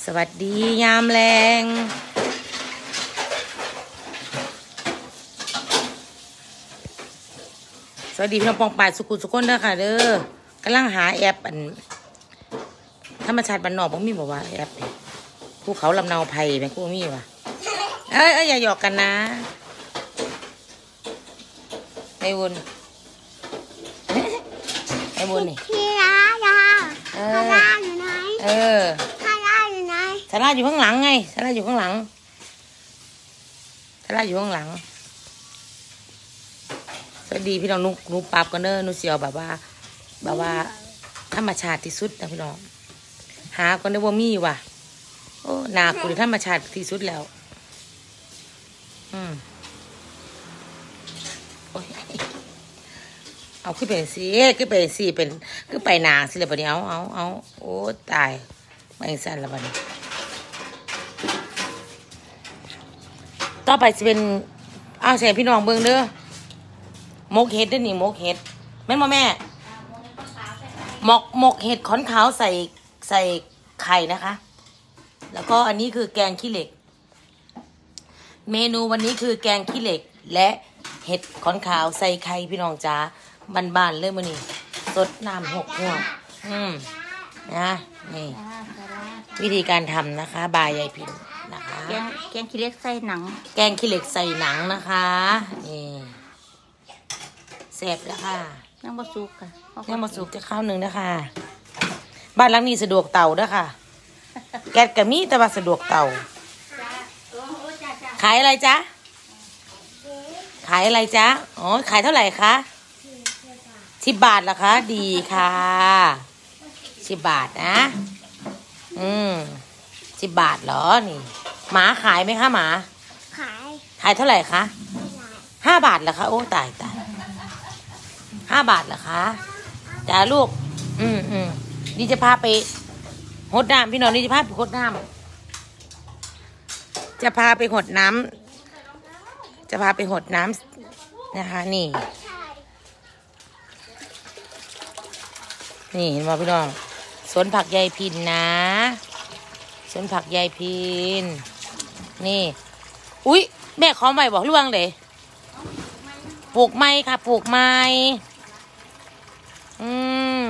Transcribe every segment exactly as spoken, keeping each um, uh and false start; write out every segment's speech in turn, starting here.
สวัสดียามแรงสวัสดีพี่น้องปองป่ายสุขุสุขคนเด้อค่ะเด้อกำลังหาแอปอันธรรมชาติบ้านนอกบ่มีบอกว่าแอปภูเขาลำเนาไผ่แม่กูมีว่ะเอ้ยเอ้ยอย่าหยอกกันนะไอ้บุญไอ้บุญนี่พี่ลาลาเออลาอยู่ไหนเออลาลาอยู่ไหนสาราอยู่ข้างหลังไงสาราอยู่ข้างหลังสาราอยู่ข้างหลังสวัสดีพี่น้องนุ๊กนุ๊กปับกันเนอร์นุ๊กเสียวแบบว่าแบบว่าธรรมชาติที่สุดนะพี่น้องหาคนได้ว่ามีว่ะโอ้นาคุณธรรมชาติที่สุดแล้วอืมโอ้ยเอาขึ้นไปสิขึ้นไปสิเป็นขึ้นไปนาสิเลยบัดนี้เอาเอาเอาโอ้ตายไม่สั่นละบัดนี้ต่อไปจะเป็นเอาเสียพี่น้องเบิ่งเด้อมกเห็ดด้วยนี่มกเห็ดแม่นบ่แม่หมกหมกเห็ดขอนขาวใส่ใส่ไข่นะคะแล้วก็อันนี้คือแกงขี้เหล็กเมนูวันนี้คือแกงขี้เหล็กและเห็ดขอนขาวใส่ไข่พี่น้องจ้าบ้านๆเลยมื้อนี้สดน้ำหกหัวอืมนะนี่วิธีการทำนะคะบายยายพินนะคะแกงแกงขี้เหล็กใส่หนังแกงขี้เหล็กใส่หนังนะคะนี่แซ่บแล้วค่ะยังบ่สุกค่ะยังบ่สุกจะข้าวหนึ่งนะคะบ้านหลังนี้สะดวกเตาเด้อค่ะแก๊สก็มีแต่ว่าสะดวกเตาขายอะไรจ๊ะขายอะไรจ๊ะอ๋อขายเท่าไหร่คะสิบบาทเหรอคะดีค่ะสิบบาทนะอืมสิบบาทเหรอนี่หมาขายไหมคะหมาขายขายเท่าไหร่คะห้าบาทเหรอคะโอ้ตายตายห้าบาทเหรอคะจ้าลูกอืมอืมนี่จะพาไปหดน้ำพี่น้องนี่จะพาไปหดน้ำจะพาไปหดน้ำจะพาไปหดน้ำนะคะนี่นี่เห็นไหมพี่น้องสวนผักยายพินนะสวนผักยายพินนี่อุ๊ยแม่ขอใหม่บอกล่วงเลยปลูกไม้ค่ะปลูกไม้อืม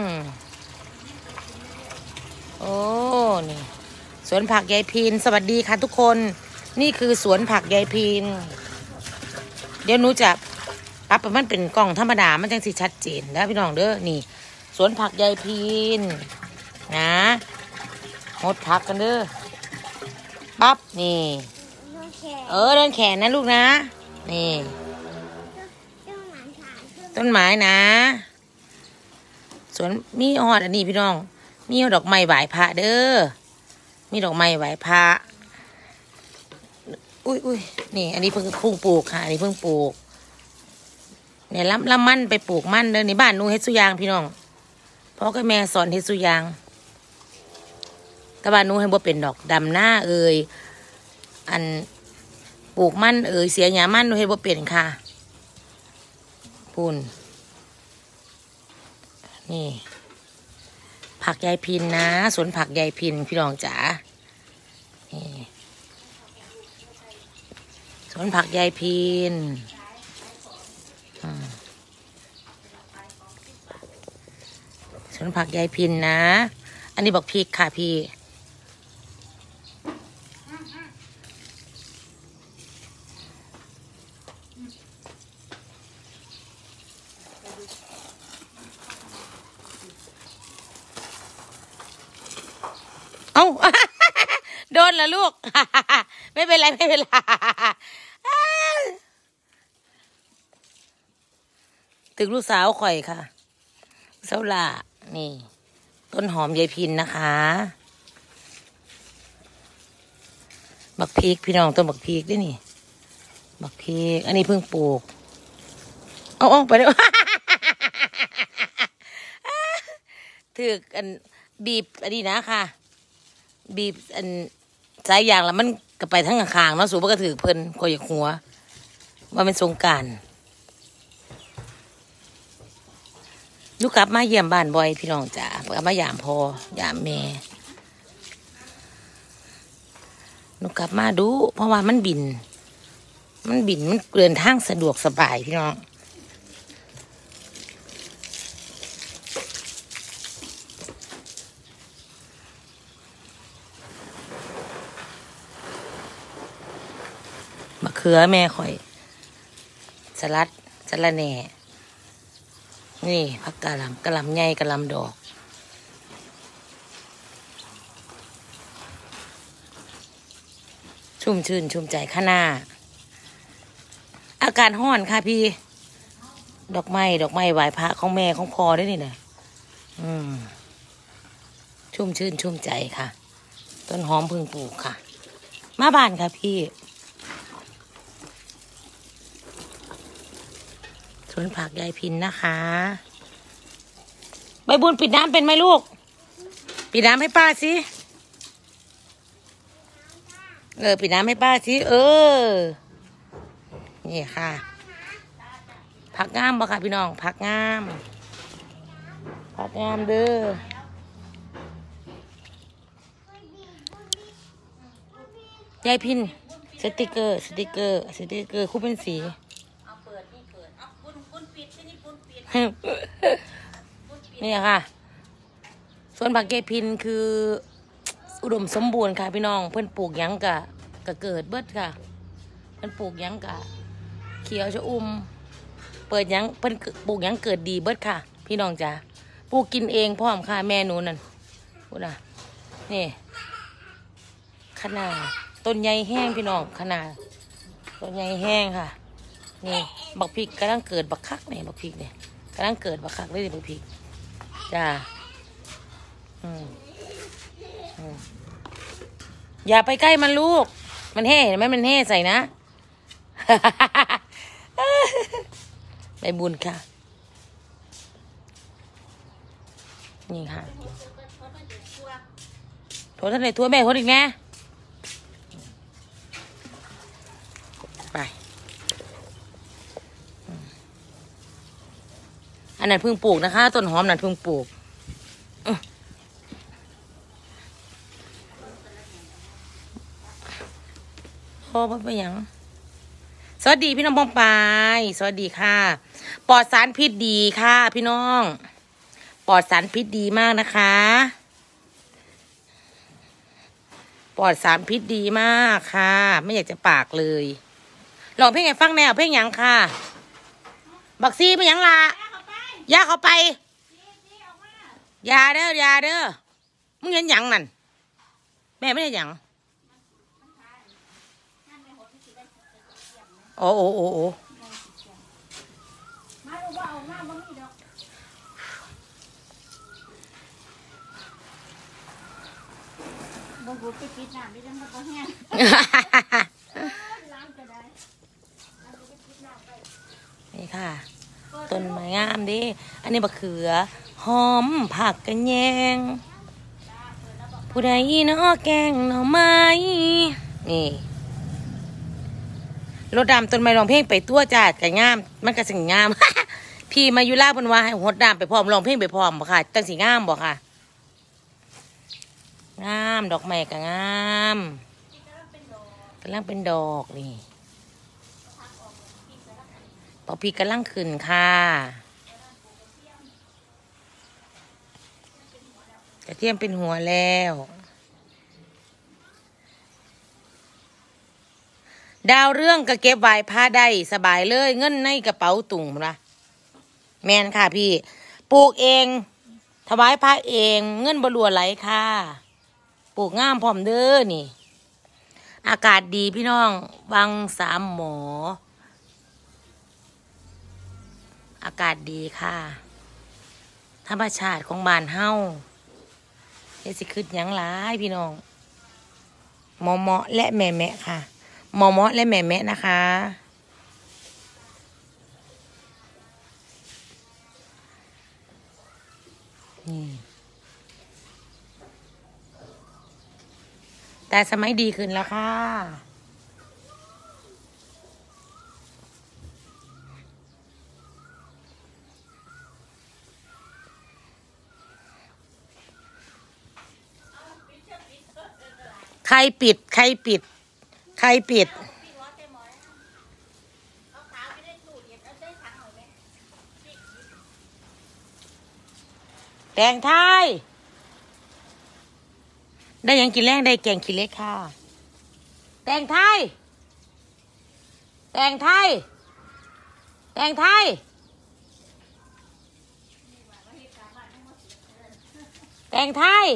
โอ้นี่สวนผักยายพินสวัสดีค่ะทุกคนนี่คือสวนผักยายพินเดี๋ยวหนูจะปรับมันเป็นกล่องธรรมดามันจังสิชัดเจนแล้วพี่น้องเด้อนี่สวนผักยายพินนะหดผักกันเด้อปั๊บนี่เออเดินแขนนะลูกนะนี่ต้นไม้นะสวนมีหอดอันนี้พี่น้องมีดอกไม้ไหว้พระเด้อมีดอกไม้ไหว้พระอุ้ยอุ้ยนี่อันนี้เพิ่งเพิ่งปลูกค่ะอันนี้เพิ่งปลูกเนี่ยลำลำมั่นไปปลูกมั่นเด้อในบ้านหนูเฮ็ดสุยางพี่น้องพ่อกับแม่สอนเฮ็ดสุยางแต่บ้านหนูให้บ่เป็นดอกดำหน้าเอ่ยอันปลูกมั่นเอ่ยเสียหยามั่นหนูเฮ็ดบ่เป็นค่ะปูนนี่ผักยายพินนะสวนผักยายพินพี่น้องจ๋านี่สวนผักยายพินสวนผักยายพินนะอันนี้บอกพริกค่ะพี่เอ้า โดนแล้วลูก ไม่เป็นไรไม่เป็นไรถึงลูกสาวข่อยค่ะเสาหล่านี่ต้นหอมยายพินนะคะบักพริกพี่น้องต้นบักพริกด้วยนี่บักพริกอันนี้เพิ่งปลูกเอาออกไปเลย ถืออันบีบอันนี้นะค่ะบีบอันสายยางแล้วมันก็ไปทั้งข้างๆเนาะสูบก็ถือเพลินก็อยากหัวว่าเป็นสงกรานต์ลูกกลับมาเยี่ยมบ้านบ่อยพี่น้องจ๋ากลับมายามพอยามแม่หนูกลับมาดูเพราะว่ามันบินมันบินมันเดินทางสะดวกสบายพี่น้องมะเขือแม่ข่อยสลัดสลัดแหน่นี่ผักกะหล่ำกะหล่ำใหญ่กะหล่ำดอกชุ่มชื่นชุ่มใจข้าหน้าอากาศร้อนค่ะพี่ดอกไม้ดอกไม้ไหว้พระของแม่ของพ่อได้นี่นะอืมชุ่มชื่นชุ่มใจค่ะต้นหอมพึ่งปลูกค่ะมาบ้านค่ะพี่สวนผักยายพินนะคะใบบุญปิดน้ำเป็นไหมลูกปิดน้ำให้ป้าสิเออปิดน้ำให้ป้าสิเออนี่ค่ะผักงามบ่ค่ะพี่น้องผักงามผักงามเด้อยายพินสติกเกอร์สติกเกอร์สติกเกอร์คู่เป็นสีนี่ค่ะส่วนผักเกพินคืออุดมสมบูรณ์ค่ะพี่น้องเพื่อนปลูกยังกะกะเกิดเบิดค่ะเพื่อนปลูกยังกะเขียวชะอุ่มเปิดยังเพื่อนปลูกยังเกิดดีเบิดค่ะพี่น้องจ๋าปลูกกินเองพร้อมค่ะแม่หนูนั่นพูดนะนี่ขนาดต้นใหญ่แห้งพี่น้องขนาดต้นใหญ่แห้งค่ะนี่บักพริกกำลังเกิดบักคักเนี่ยบักพริกเนี่ยกำลังเกิดบักคักเลยบักพริกจ้าอืมอืมอย่าไปใกล้มันลูกมันแห่เห็นไหมมันแห่ใส่นะ ใบบุญค่ะนี่ค่ะโทษท่านไหนทั่วแม่โทษอีกแน่ไปอันนั้นเพิ่งปลูกนะคะต้นหอมนั่นเพิ่งปลูกพ่อพ่อไปยังสวัสดีพี่น้องบองปายสวัสดีค่ะปลอดสารพิษดีค่ะพี่น้องปลอดสารพิษดีมากนะคะปลอดสารพิษดีมากค่ะไม่อยากจะปากเลยลองเพลงไงฟังแนวเพลงยังค่ะบักซีไปยังละย่าเขาไปยาเด้อยาเด้อมึงเห็นยังนั่นแม่ไม่ได้ยังโอ้โอ้โอ้โอ้บ่บุไปปิดน้ำดิจังบ่แห้งนี่ค่ะต้นไม้งามดิอันนี้บะเขือหอมผักกระแยงผู้ใดเนาะแกงหน่อไม้นี่รถดำต้นไม้ร้องเพลงไปตัวจ้าแต่งามมันก็สิ่งงาม พี่มายุราบนว่าให้รถดำไปพร้อมร้องเพลงไปพร้อมบ่ค่ะตั้งสีงามบ่ค่ะงามดอกไม้ก็งามกำลังเป็นดอกนี่ปอพี่กำลังขึ้นค่ะกระเทียมเป็นหัวแล้วดาวเรื่องก็เก็บไว้ผ้าได้สบายเลยเงินในกระเป๋าตุ่มนะแมนค่ะพี่ปลูกเองถวายพระเองเงินบรัวไหลค่ะปลูกงามพร้อมเด้อนี่อากาศดีพี่น้องวังสามหมออากาศดีค่ะธรรมชาติของบ้านเฮาเดี๋ยวสิขึ้นยังหลายพี่น้องหมอเหมาะและแม่แม่ค่ะหมอเหมาะและแม่แม่นะคะนี่แต่สมัยดีขึ้นแล้วค่ะใครปิดใครปิดใครปิดแตงไทยได้ยังกินแรงได้แกงขี้เล็กค่ะแตงไทยแตงไทยแตงไทยแตงไทย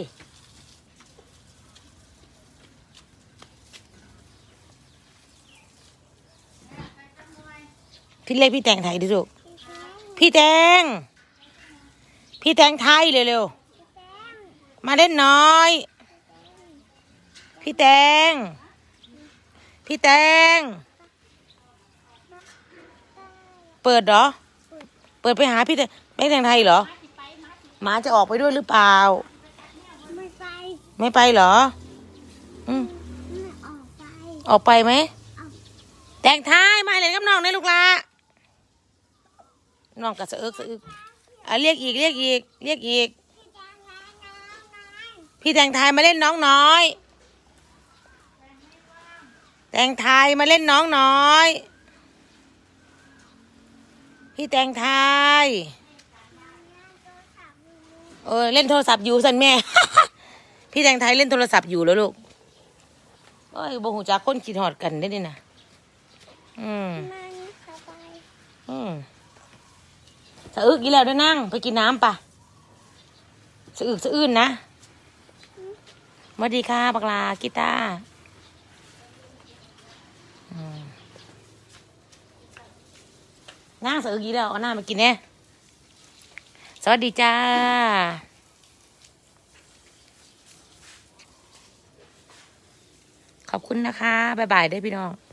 พี่เล็กพี่แตงไทยดิลูกพี่แตงพี่แตงไทยเร็วๆมาเล่นน้อยพี่แตงพี่แตงเปิดเหรอเปิดไปหาพี่แตงแม่แตงไทยเหรอหมาจะออกไปด้วยหรือเปล่าไม่ไปไม่ไปเหรออืมออกไปออกไปไหมแตงไทยมาเล่นกับน้องในลูกละน้องกระเซาะสะอึกอ่ะเรียกอีกเรียกอีกเรียกอีกพี่แตงไทยมาเล่นน้องน้อยแตงไทยมาเล่นน้องน้อยพี่แตงไทยเออเล่นโทรศัพท์อยู่สันแม่ พี่แตงไทยเล่นโทรศัพท์อยู่แล้วลูกโอ้ยบ่หูจักคนคิดหอดกันได้ดินะอืมอืมสะอึกอีแล้วด้วยนั่งไปกินน้ำปะสะอึกสะอื้นนะสวัสดีค่ะบักลากีตาร์นั่งสะอึกอีแล้วเอาหน้ามากินเนี่ยสวัสดีจ้าขอบคุณนะคะบ๊ายบายได้พี่น้อง